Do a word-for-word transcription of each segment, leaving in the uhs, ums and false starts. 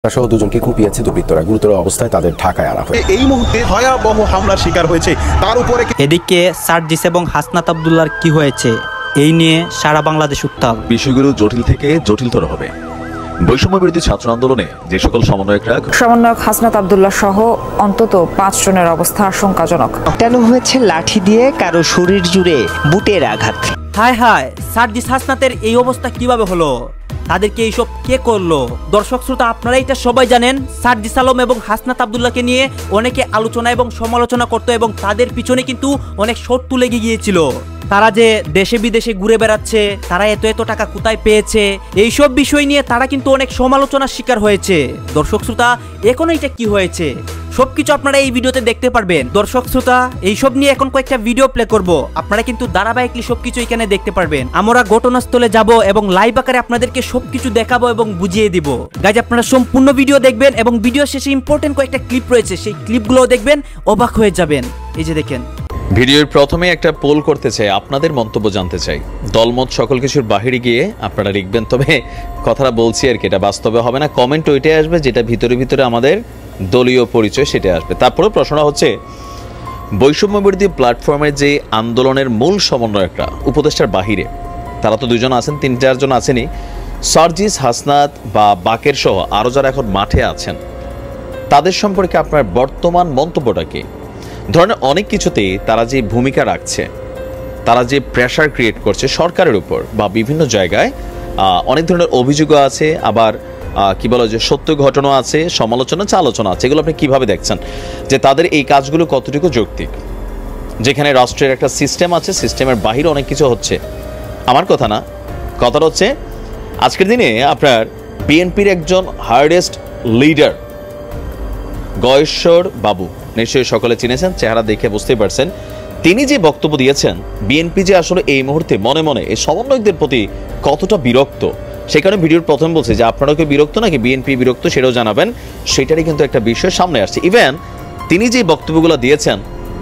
সহ দুজনকে কুপিয়েছে দুর্বৃত্তরা, গুরুতর অবস্থায় তাদের ঢাকায় আনা হয়। এই মুহূর্তে ভয়াবহ হামলার শিকার হয়েছে। তার উপরে এদিকে সার্জিস এবং হাসনাত আব্দুল্লাহর কি হয়েছে এই নিয়ে সারা বাংলাদেশ উত্তাল। বিষয়গুলো জটিল থেকে জটিলতর হবে। বৈষম্য বিরোধী ছাত্র আন্দোলনে যে সকল সমন্বয়করা সমন্বয়ক হাসনাত আব্দুল্লাহ সহ অন্তত পাঁচ জনের অবস্থা আশঙ্কাজনক। কেন হয়েছে লাঠি দিয়ে কারো শরীর জুড়ে বুটের আঘাত। হায় হায়, সার্জিস হাসনাতের এই অবস্থা কিভাবে হলো? তাদেরকে এইসব কে করলো? দর্শক শ্রোতা, আপনারা এটা সবাই জানেন, সার্জিস আলম এবং হাসনাত আব্দুল্লাহকে নিয়ে অনেকে আলোচনা এবং সমালোচনা করতো এবং তাদের পিছনে কিন্তু অনেক শর্ত লেগে গিয়েছিল। তারা যে দেশে বিদেশে ঘুরে বেড়াচ্ছে, তারা এত এত টাকা কোথায় পেয়েছে, এইসব বিষয় নিয়ে তারা কিন্তু অনেক সমালোচনার শিকার হয়েছে। দর্শক শ্রোতা, এখন এটা কি হয়েছে সবকিছু আপনারা এই ভিডিওতে দেখতে পারবেন। দর্শক শ্রোতা, এইসব নিয়ে এখন কয়েকটা ভিডিও প্লে করব, আপনারা কিন্তু ধারাবাহিকলি সবকিছু এখানে দেখতে পারবেন। আমরা ঘটনাস্থলে যাব এবং লাইভ আকারে আপনাদেরকে সবকিছু দেখাবো এবং বুঝিয়ে দিব। গাইজ, আপনারা সম্পূর্ণ ভিডিও দেখবেন এবং ভিডিও শেষে ইম্পর্টেন্ট কয়েকটা ক্লিপ রয়েছে, সেই ক্লিপগুলো দেখবেন, অবাক হয়ে যাবেন। এই যে দেখেন, ভিডিওর প্রথমে একটা পোল করতে চাই, আপনাদের মন্তব্য জানতে চাই। দলমত সকল কিছুর বাহিরে গিয়ে আপনারা লিখবেন, তবে কথাটা বলছি আর কি, এটা বাস্তবে হবে না। কমেন্ট ওইটাই আসবে যেটা ভিতরে ভিতরে আমাদের দলীয় পরিচয় সেটা আসবে। তারপরে প্রশ্নটা হচ্ছে, বৈষম্য বিরোধী প্ল্যাটফর্মের যে আন্দোলনের মূল সমন্বয়করা উপদেষ্টার বাহিরে, তারা তো দুজন আছেন, তিন চারজন আছেনই, সার্জিস, হাসনাত বা বাকের সহ আরও যারা এখন মাঠে আছেন, তাদের সম্পর্কে আপনার বর্তমান মন্তব্যটা কি? ধরনের অনেক কিছুতেই তারা যে ভূমিকা রাখছে, তারা যে প্রেশার ক্রিয়েট করছে সরকারের উপর বা বিভিন্ন জায়গায়, অনেক ধরনের অভিযোগও আছে, আবার কি বলা যে সত্য ঘটনা আছে, সমালোচনা আলোচনা আছে। এগুলো আপনি কিভাবে দেখছেন যে তাদের এই কাজগুলো কতটুকু যৌক্তিক? যেখানে রাষ্ট্রের একটা সিস্টেম আছে, সিস্টেমের বাহিরে অনেক কিছু হচ্ছে। আমার কথা না, কথাটা হচ্ছে আজকের দিনে আপনার বিএনপির একজন হার্ডেস্ট লিডার গয়েশ্বর বাবু, নিশ্চয়ই সকলে চিনেছেন, চেহারা দেখে বুঝতেই পারছেন, তিনি যে বক্তব্য দিয়েছেন, বিএনপি যে আসলে এই মুহূর্তে মনে মনে এই সমন্বয়কদের প্রতি কতটা বিরক্ত, সেখানে ভিডিওর প্রথমে বলছে যে আপনারাও কি বিরক্ত নাকি বিএনপি বিরক্ত, সেটাও জানাবেন। সেটারই কিন্তু একটা বিষয় সামনে আসছে। ইভেন তিনি যে বক্তব্যগুলো দিয়েছেন,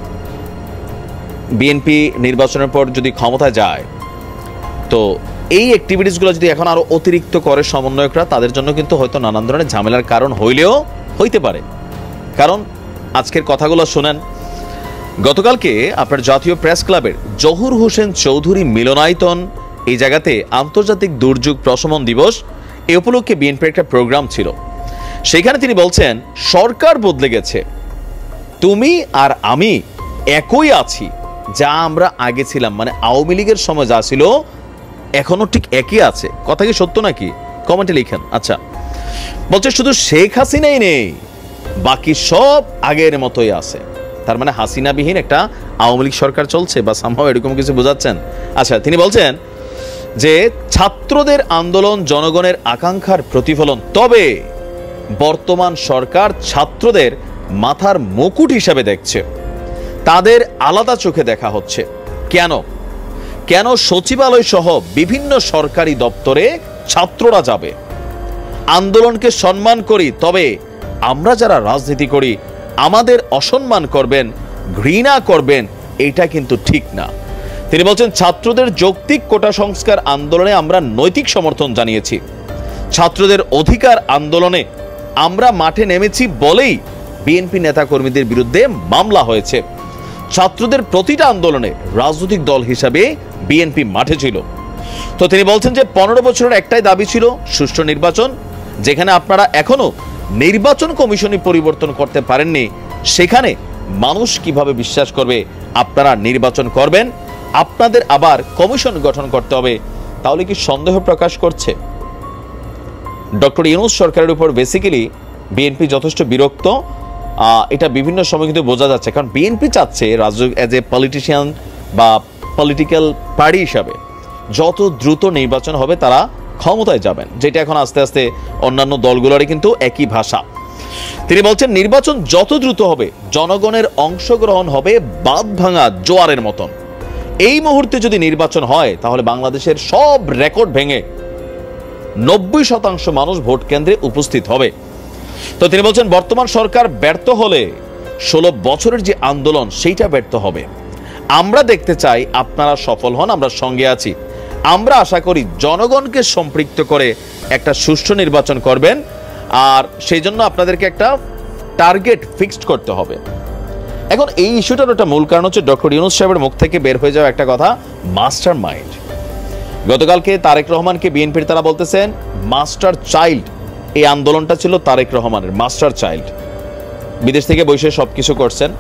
বিএনপি নির্বাচনের পর যদি ক্ষমতায় যায়, তো এই অ্যাক্টিভিটিসগুলো যদি এখন আরো অতিরিক্ত করে সমন্বয়করা, তাদের জন্য কিন্তু হয়তো নানান ধরনের ঝামেলার কারণ হইলেও হইতে পারে। কারণ আজকের কথাগুলো শোনেন, গতকালকে আপনার জাতীয় প্রেস ক্লাবের জহুর হোসেন চৌধুরী মিলনায়তন, এই জায়গাতে আন্তর্জাতিক দুর্যোগ প্রশমন দিবস, এ উপলক্ষে বিএনপির একটা প্রোগ্রাম ছিল। সেখানে তিনি বলছেন, সরকার বদলে গেছে, তুমি আর আমি একই আছি যা আমরা আগে ছিলাম, মানে আওয়ামী লীগের সময় যা ছিল এখনো ঠিক একই আছে। কথা কি সত্য নাকি? কমেন্টে লিখেন। আচ্ছা, বলছে শুধু শেখ হাসিনাই নেই, বাকি সব আগের মতোই আছে। তার মানে হাসিনাবিহীন একটা আওয়ামী লীগ সরকার চলছে বা সামহাও এরকম কিছু বোঝাচ্ছেন। আচ্ছা, তিনি বলছেন যে ছাত্রদের আন্দোলন জনগণের আকাঙ্ক্ষার প্রতিফলন, তবে বর্তমান সরকার ছাত্রদের মাথার মুকুট হিসাবে দেখছে, তাদের আলাদা চোখে দেখা হচ্ছে। কেন কেন সচিবালয় সহ বিভিন্ন সরকারি দপ্তরে ছাত্ররা যাবে? আন্দোলনকে সম্মান করি, তবে আমরা যারা রাজনীতি করি আমাদের অসম্মান করবেন, ঘৃণা করবেন, এটা কিন্তু ঠিক না। তিনি বলছেন, ছাত্রদের যৌক্তিক কোটা সংস্কার আন্দোলনে আমরা নৈতিক সমর্থন জানিয়েছি, ছাত্রদের অধিকার আন্দোলনে আমরা মাঠে নেমেছি বলেই বিএনপি নেতাকর্মীদের বিরুদ্ধে মামলা হয়েছে। ছাত্রদের প্রতিটা আন্দোলনে রাজনৈতিক দল হিসাবে বিএনপি মাঠে ছিল। তো তিনি বলছেন যে পনেরো বছরের একটাই দাবি ছিল সুষ্ঠু নির্বাচন, যেখানে আপনারা এখনো নির্বাচন কমিশনই পরিবর্তন করতে পারেননি, সেখানে মানুষ কিভাবে বিশ্বাস করবে আপনারা নির্বাচন করবেন? আপনাদের আবার কমিশন গঠন করতে হবে। তাহলে কি সন্দেহ প্রকাশ করছে ডক্টর ইউনূস সরকারের উপর বেসিক্যালি বিএনপি যথেষ্ট বিরক্ত? এটা বিভিন্ন সময় কিন্তু বোঝা যাচ্ছে, কারণ বিএনপি চাচ্ছে রাজনৈতিক এজ এ পলিটিশিয়ান বা পলিটিক্যাল পার্টি হিসাবে যত দ্রুত নির্বাচন হবে তারা ক্ষমতায় যাবেন, যেটা এখন আস্তে আস্তে অন্যান্য দলগুলোরই কিন্তু একই ভাষা। তিনি বলছেন, নির্বাচন যত দ্রুত হবে জনগণের অংশগ্রহণ হবে বাঁধ ভাঙা জোয়ারের মতন। এই মুহূর্তে যদি নির্বাচন হয় তাহলে বাংলাদেশের সব রেকর্ড ভেঙে নব্বই শতাংশ মানুষ ভোট কেন্দ্রে উপস্থিত হবে। তো তিনি বলছেন, বর্তমান সরকার ব্যর্থ হলে ষোলো বছরের যে আন্দোলন সেইটা ব্যর্থ হবে। আমরা দেখতে চাই আপনারা সফল হন, আমরা সঙ্গে আছি। আমরা আশা করি জনগণকে সম্পৃক্ত করে একটা সুষ্ঠু নির্বাচন করবেন। আর সেই জন্য আপনাদেরকে একটা টার্গেট ফিক্সড করতে হবে। এখন এই ইস্যুটার একটা মূল কারণ হচ্ছে ডক্টর ইউনূস সাহেবের মুখ থেকে বের হয়ে যাওয়া একটা কথা, মাস্টার মাইন্ড। গতকালকে তারেক রহমানকে বিএনপির তারা বলতেছেন মাস্টার চাইল্ড। এই আন্দোলনটা ছিল তারেক রহমানের মাস্টার চাইল্ড। বিদেশ থেকে বসে সবকিছু করছেন।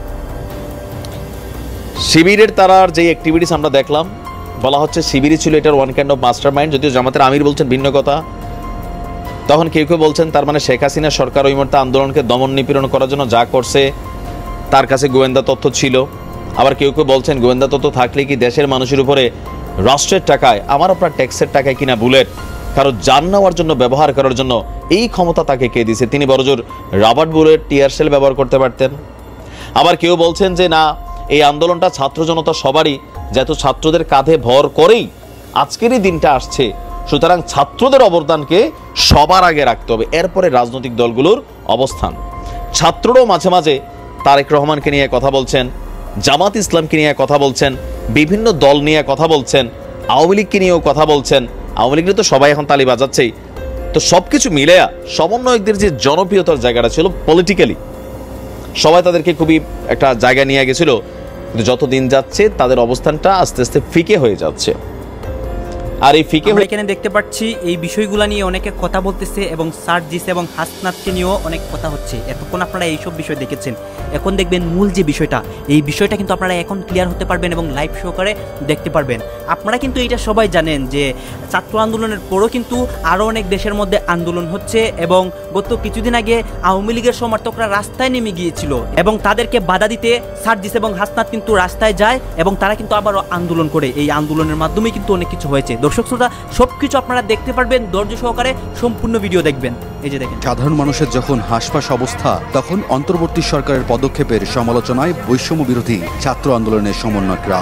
শিবিরের তারার যে অ্যাক্টিভিটিস আমরা দেখলাম, বলা হচ্ছে শিবিরই ছিল এটার one kind of mastermind, যদিও জামাতের আমির বলছেন ভিন্ন কথা। তখন কেউ কেউ বলছেন তার মানে শেখ হাসিনা সরকার ওই মুহূর্তে আন্দোলনকে দমন নিপীড়ন করার জন্য যা করছে তার কাছে গোয়েন্দা তথ্য ছিল। আবার কেউ কেউ বলছেন গোয়েন্দা তথ্য থাকলে কি দেশের মানুষের উপরে রাষ্ট্রের টাকায়, আমার আপনার ট্যাক্সের টাকায় কিনা বুলেট কারো জান নেওয়ার জন্য ব্যবহার করার জন্য এই ক্ষমতা তাকে কে দিয়েছে? তিনি বড়জোর রাবার বুলেট, টিয়ার সেল ব্যবহার করতে পারতেন। আবার কেউ বলছেন যে না, এই আন্দোলনটা ছাত্র জনতা সবারই, যেহেতু ছাত্রদের কাঁধে ভর করেই আজকেরই দিনটা আসছে, সুতরাং ছাত্রদের অবদানকে সবার আগে রাখতে হবে, এরপরে রাজনৈতিক দলগুলোর অবস্থান। ছাত্ররাও মাঝে মাঝে তারেক রহমানকে নিয়ে কথা বলছেন, জামাত ইসলামকে নিয়ে কথা বলছেন, বিভিন্ন দল নিয়ে কথা বলছেন, আওয়ামী লীগকে নিয়েও কথা বলছেন। আওয়ামী লীগের তো সবাই এখন তালি বাজাচ্ছেই। তো সবকিছু মিলে সমন্বয়কদের যে জনপ্রিয়তার জায়গাটা ছিল পলিটিক্যালি, সবাই তাদেরকে খুবই একটা জায়গা নিয়ে গেছিল, কিন্তু যত দিন যাচ্ছে তাদের অবস্থানটা আস্তে আস্তে ফিকে হয়ে যাচ্ছে। আর এই ফিকে আমরা এখানে দেখতে পাচ্ছি এই বিষয়গুলো নিয়ে অনেকে কথা বলতেছে এবং সার্জিস এবং হাসনাতকে নিয়েও অনেক কথা হচ্ছে। এতক্ষণ আপনারা এইসব বিষয় দেখেছেন, এখন দেখবেন মূল যে বিষয়টা, এই বিষয়টা কিন্তু আপনারা এখন ক্লিয়ার হতে পারবেন এবং লাইভ শো করে দেখতে পারবেন। আপনারা কিন্তু এটা সবাই জানেন যে ছাত্র আন্দোলনের পরও কিন্তু আরও অনেক দেশের মধ্যে আন্দোলন হচ্ছে এবং গত কিছুদিন আগে আওয়ামী লীগের সমর্থকরা রাস্তায় নেমে গিয়েছিল এবং তাদেরকে বাধা দিতে সার্জিস এবং হাসনাত কিন্তু রাস্তায় যায় এবং তারা কিন্তু আবারও আন্দোলন করে। এই আন্দোলনের মাধ্যমে কিন্তু অনেক কিছু হয়েছে। দর্শক শ্রোতা, সবকিছু আপনারা দেখতে পারবেন, ধৈর্য সহকারে সম্পূর্ণ ভিডিও দেখবেন। এই যে দেখেন, সাধারণ মানুষের যখন হাসপাস অবস্থা, তখন অন্তর্বর্তী সরকারের পদক্ষেপের সমালোচনায় বৈষম্য বিরোধী ছাত্র আন্দোলনের সমন্বয়করা।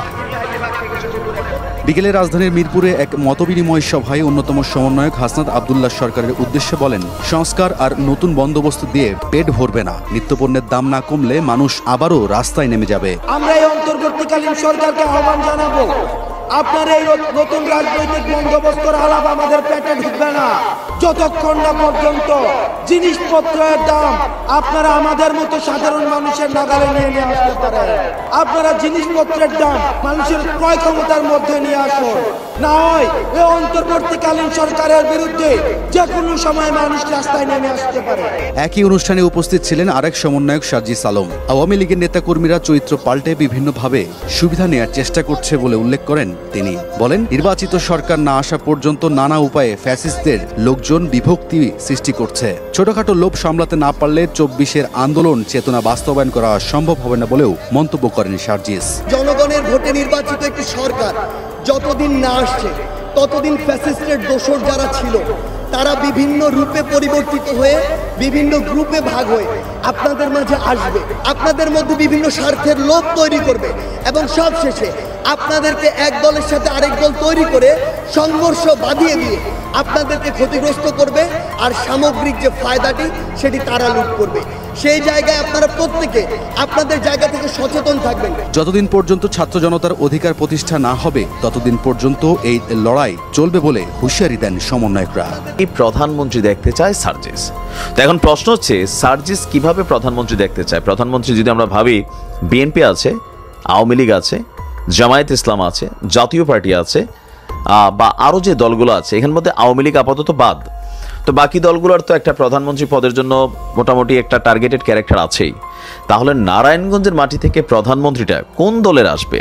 বিকেলে রাজধানীর মিরপুরে এক মতবিনিময় সভায় অন্যতম সমন্বয়ক হাসনাত আব্দুল্লাহ সরকারের উদ্দেশ্যে বলেন, সংস্কার আর নতুন বন্দোবস্ত দিয়ে পেট ভরবে না, নিত্যপণ্যের দাম না কমলে মানুষ আবারও রাস্তায় নেমে যাবে। আমরা এই অন্তর্বর্তীকালীন সরকারকে আহ্বান জানাবো, আপনার এই নতুন রাজনৈতিক বন্দোবস্তর আলাপ আমাদের পেটে ঢুকবে না যতক্ষণ না পর্যন্ত জিনিসপত্রের দাম আপনারা আমাদের মতো সাধারণ মানুষের নাগালে নিয়ে নিয়ে আসতে পারেন। আপনারা জিনিসপত্রের দাম মানুষের ক্রয় ক্ষমতার মধ্যে নিয়ে আসুন, না হয় এই অন্তর্বর্তীকালীন সরকারের বিরুদ্ধে যে কোনো সময় মানুষ রাস্তায় নেমে আসতে পারে। একই অনুষ্ঠানে উপস্থিত ছিলেন আরেক সমন্বয়ক সার্জিস আলম। আওয়ামী লীগের নেতাকর্মীরা চরিত্র পাল্টে বিভিন্নভাবে সুবিধা নেওয়ার চেষ্টা করছে বলে উল্লেখ করেন তিনি। বলেন, নির্বাচিত সরকার না আসা পর্যন্ত নানা উপায়ে ফ্যাসিস্টদের লোকজন বিভক্তি সৃষ্টি করছে। ছোটখাটো লোভ সামলাতে না পারলে চব্বিশের আন্দোলন চেতনা বাস্তবায়ন করা সম্ভব হবে না বলেও মন্তব্য করেন সার্জিস। জনগণের ভোটে নির্বাচিত একটি সরকার যতদিন না আসছে ততদিন ফ্যাসিস্টের দোসর যারা ছিল তারা বিভিন্ন রূপে পরিবর্তিত হয়ে বিভিন্ন গ্রুপে ভাগ হয়ে আপনাদের মাঝে আসবে, আপনাদের মধ্যে বিভিন্ন স্বার্থের লোভ তৈরি করবে এবং সব শেষে আপনাদেরকে এক দলের সাথে আরেক দল তৈরি করে সংঘর্ষ বাঁধিয়ে দিয়ে আপনাদেরকে ক্ষতিগ্রস্ত করবে আর সামগ্রিক যে ফায়দাটি সেটি তারা লুট করবে। সেই জায়গায় আপনারা প্রত্যেকে আপনাদের জায়গা থেকে সচেতন থাকবেন। যতদিন পর্যন্ত ছাত্র জনতার অধিকার প্রতিষ্ঠা না হবে ততদিন পর্যন্ত এই লড়াই চলবে বলে হুঁশিয়ারি দেন সমন্বয়করা। এই প্রধানমন্ত্রী দেখতে চায় সার্জিস। তো এখন প্রশ্ন হচ্ছে, সার্জিস কিভাবে প্রধানমন্ত্রী দেখতে চায়? প্রধানমন্ত্রী যদি আমরা ভাবি, বিএনপি আছে, আওয়ামী লীগ আছে, জামায়াত ইসলাম আছে, জাতীয় পার্টি আছে, বা আরো যে দলগুলো আছে, এখানের মধ্যে আওয়ামী লীগ আপাতত বাদ। তো বাকি দলগুলোর তো একটা প্রধানমন্ত্রী পদের জন্য মোটামুটি একটা টার্গেটেড ক্যারেক্টার আছেই। তাহলে নারায়ণগঞ্জের মাটি থেকে প্রধানমন্ত্রীটা কোন দলের আসবে?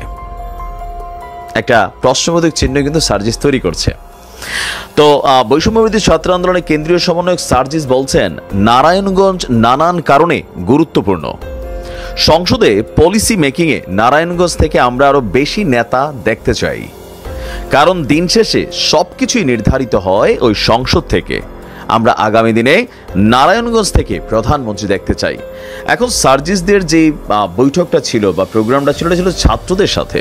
একটা প্রশ্নবোধক চিহ্ন কিন্তু সার্জিস তৈরি করছে। তো বৈষম্যবিরোধী ছাত্র আন্দোলনের কেন্দ্রীয় সমন্বয়ক সার্জিস বলছেন, নারায়ণগঞ্জ নানান কারণে গুরুত্বপূর্ণ। সংসদে পলিসি মেকিংয়ে নারায়ণগঞ্জ থেকে আমরা আরো বেশি নেতা দেখতে চাই, কারণ দিন শেষে সবকিছুই নির্ধারিত হয় ওই সংসদ থেকে। আমরা আগামী দিনে নারায়ণগঞ্জ থেকে প্রধানমন্ত্রী দেখতে চাই। এখন সার্জিসদের যে বৈঠকটা ছিল বা প্রোগ্রামটা ছিল, এটা ছিল ছাত্রদের সাথে।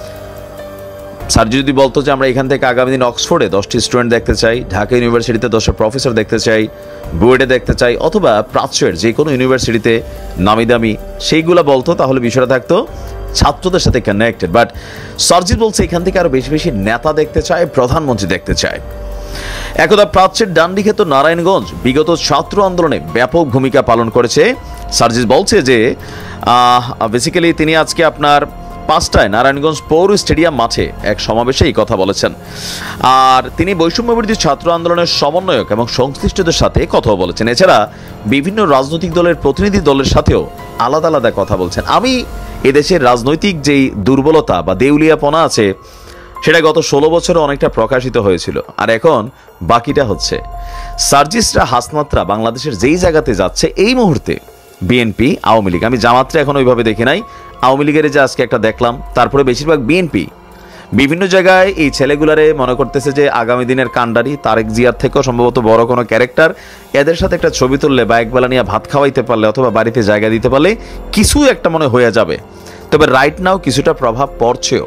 সার্জিস যদি বলতো যে আমরা এখান থেকে আগামী দিন অক্সফোর্ডে দশটি স্টুডেন্ট দেখতে চাই, ঢাকা ইউনিভার্সিটিতে দশটা প্রফেসর দেখতে চাই, বুয়েটে দেখতে চাই, অথবা প্রাচ্যের যে কোনো ইউনিভার্সিটিতে নামি দামি সেইগুলা বলতো, তাহলে বিষয়টা থাকতো ছাত্রদের সাথে কানেক্টেড। বাট সার্জিস বলছে এখান থেকে আরো বেশি বেশি নেতা দেখতে চায়, প্রধানমন্ত্রী দেখতে চায়। একদা প্রাচ্যের ডান্ডিক্ষেত নারায়ণগঞ্জ বিগত ছাত্র আন্দোলনে ব্যাপক ভূমিকা পালন করেছে। সার্জিস বলছে যে বেসিক্যালি তিনি আজকে আপনার পাঁচটায় নারায়ণগঞ্জ পৌর স্টেডিয়াম মাঠে এক সমাবেশে এই কথা বলেছেন। আর তিনি বৈষম্যবিরোধী ছাত্র আন্দোলনের সমন্বয়ক এবং সংশ্লিষ্টদের সাথে কথা বলেছেন। এছাড়া বিভিন্ন রাজনৈতিক দলের প্রতিনিধি দলের সাথেও আলাদা আলাদা কথা বলছেন। আমি এদেশের রাজনৈতিক যেই দুর্বলতা বা দেউলিয়াপনা আছে সেটা গত ষোলো বছরে অনেকটা প্রকাশিত হয়েছিল, আর এখন বাকিটা হচ্ছে সার্জিসরা হাসনাতরা বাংলাদেশের যেই জায়গাতে যাচ্ছে এই মুহূর্তে বিএনপি আওয়ামী লীগ, আমি জামাতরা এখন ওইভাবে দেখি নাই, আওয়ামী লীগের যে আজকে একটা দেখলাম, তারপরে বেশিরভাগ বিএনপি বিভিন্ন জায়গায় এই ছেলেগুলারে মনে করতেছে যে আগামী দিনের কাণ্ডারি, তারেক জিয়ার থেকেও সম্ভবত বড় কোনো ক্যারেক্টার, এদের সাথে একটা ছবি তুললে বা একবেলা নিয়ে ভাত খাওয়াইতে পারলে অথবা বাড়িতে জায়গা দিতে পারলে কিছু একটা মনে হয়ে যাবে। তবে রাইট নাও কিছুটা প্রভাব পড়ছেও।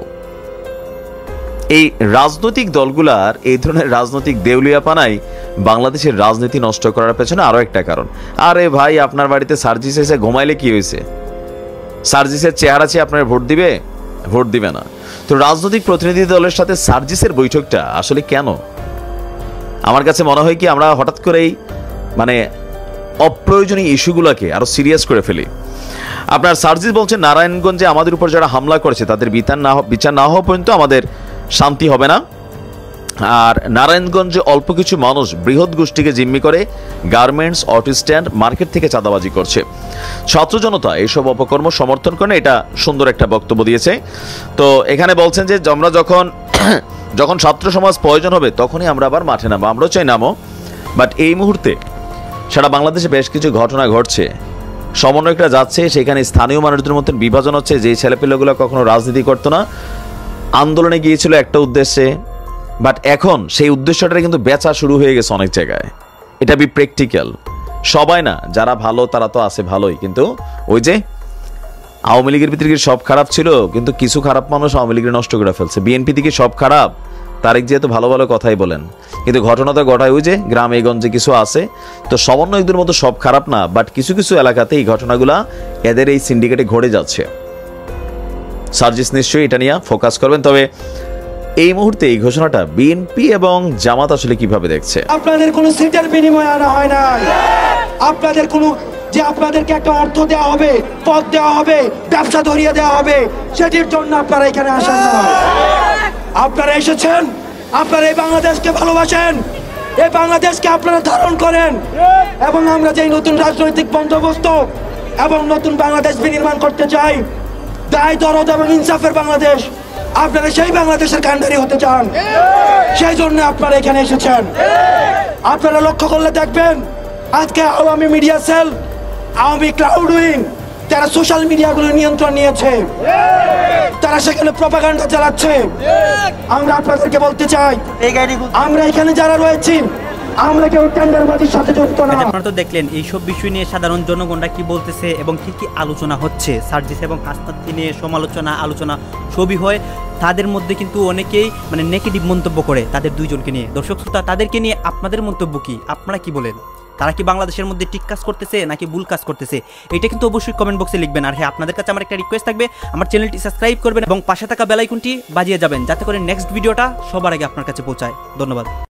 এই রাজনৈতিক দলগুলার এই ধরনের রাজনৈতিক দেউলিয়াপানাই বাংলাদেশের রাজনীতি নষ্ট করার পেছনে আরো একটা কারণ। আরে ভাই, আপনার বাড়িতে সার্জিস এসে ঘুমাইলে কি হয়েছে? সার্জিসের চেহারা চেয়ে আপনার ভোট দিবে? ভোট দিবে না। তো রাজনৈতিক প্রতিনিধি দলের সাথে সার্জিসের বৈঠকটা আসলে কেন? আমার কাছে মনে হয় কি আমরা হঠাৎ করেই মানে অপ্রয়োজনীয় ইস্যুগুলোকে আরো সিরিয়াস করে ফেলি। আপনার সার্জিস বলছেন নারায়ণগঞ্জে আমাদের উপর যারা হামলা করেছে তাদের বিচার না বিচার না হওয়া পর্যন্ত আমাদের শান্তি হবে না। আর নারায়ণগঞ্জে অল্প কিছু মানুষ বৃহৎ গোষ্ঠীকে জিম্মি করে গার্মেন্টস, অটো স্ট্যান্ড, মার্কেট থেকে চাঁদাবাজি করছে। ছাত্র জনতা এইসব অপকর্ম সমর্থন করে, এটা সুন্দর একটা বক্তব্য দিয়েছে। তো এখানে বলছেন যে আমরা যখন যখন ছাত্র সমাজ প্রয়োজন হবে তখনই আমরা আবার মাঠে নামবো, আমরাও চাই নামো। বাট এই মুহূর্তে সারা বাংলাদেশে বেশ কিছু ঘটনা ঘটছে, সমন্বয়করা যাচ্ছে, সেখানে স্থানীয় মানুষদের মধ্যে বিভাজন হচ্ছে। যে ছেলেপেলেগুলো কখনো রাজনীতি করতো না, আন্দোলনে গিয়েছিল একটা উদ্দেশ্যে, বাট এখন সেই উদ্দেশ্যটা কিন্তু বেচা শুরু হয়ে গেছে অনেক জায়গায়। এটা বি প্র্যাকটিক্যাল। সবাই না, যারা ভালো তারা তো আছে ভালোই, কিন্তু ওই যে আওয়ামী লীগের ভিতরে কি সব খারাপ ছিল? কিন্তু কিছু খারাপ মানুষ আওয়ামী লীগের নষ্ট করে ফেলছে। বিএনপি থেকে সব খারাপ? তারেক যেহেতু ভালো ভালো কথাই বলেন, কিন্তু ঘটনা তো ঘটায় ওই যে গ্রামে গঞ্জে কিছু আছে। তো সমন্বয়কদের মতো সব খারাপ না, বাট কিছু কিছু এলাকাতে এই ঘটনাগুলা এদের এই সিন্ডিকেটে ঘটে যাচ্ছে। সার্জিস নিশ্চয়ই এটা নিয়ে ফোকাস করবেন। তবে এই মুহূর্তে এই ঘোষণাটা বিএনপি এবং জামাত আসলে কিভাবে দেখছে? আপনাদের কোনো সিটের বিনিময় আনা হয় না, আপনাদের কোনো যে আপনাদেরকে একটা অর্থ দেওয়া হবে, পদ দেওয়া হবে, ব্যবসা ধরিয়ে দেওয়া হবে, সেটির জন্য আপনারা এখানে আসেন না। আপনারা এসেছেন, আপনারা এই বাংলাদেশকে ভালোবাসেন, এই বাংলাদেশকে আপনারা ধারণ করেন, এবং আমরা যে নতুন রাজনৈতিক বন্দোবস্ত এবং নতুন বাংলাদেশ বিনির্মাণ করতে চাই, দায় দরদ এবং ইনসাফের বাংলাদেশ, আপনারা সেই বাংলাদেশের কাণ্ডারি হতে চান, সেই জন্য আপনারা এখানে এসেছেন। আপনারা লক্ষ্য করলে দেখবেন আজকে Awami media cell, Awami cloud wing, যারা সোশ্যাল মিডিয়াগুলো নিয়ন্ত্রণ নিয়েছে, তারা সেখানে প্রপাগান্ডা চালাচ্ছে। আমরা আপনাদেরকে বলতে চাই, আমরা এখানে যারা রয়েছি আমরা কেউ টেন্ডারবাজির সাথে যুক্ত না। আপনারা তো দেখলেন এইসব বিষয় নিয়ে সাধারণ জনগণরা কি বলতেছে এবং কি কি আলোচনা হচ্ছে। সার্জিস এবং হাসনাতকে নিয়ে সমালোচনা আলোচনা সবই হয়। তাদের মধ্যে কিন্তু অনেকেই মানে নেগেটিভ মন্তব্য করে তাদের দুইজনকে নিয়ে। দর্শক শ্রোতা, তাদেরকে নিয়ে আপনাদের মন্তব্য কি? আপনারা কি বলেন? তারা কি বাংলাদেশের মধ্যে ঠিক কাজ করতেছে নাকি ভুল কাজ করতেছে? এটা কিন্তু অবশ্যই কমেন্ট বক্সে লিখবেন। আর হ্যাঁ, আপনাদের কাছে আমার একটা রিকোয়েস্ট থাকবে, আমার চ্যানেলটি সাবস্ক্রাইব করবেন এবং পাশে থাকা বেল আইকনটি বাজিয়ে যাবেন, যাতে করে নেক্সট ভিডিওটা সবার আগে আপনার কাছে পৌঁছায়। ধন্যবাদ।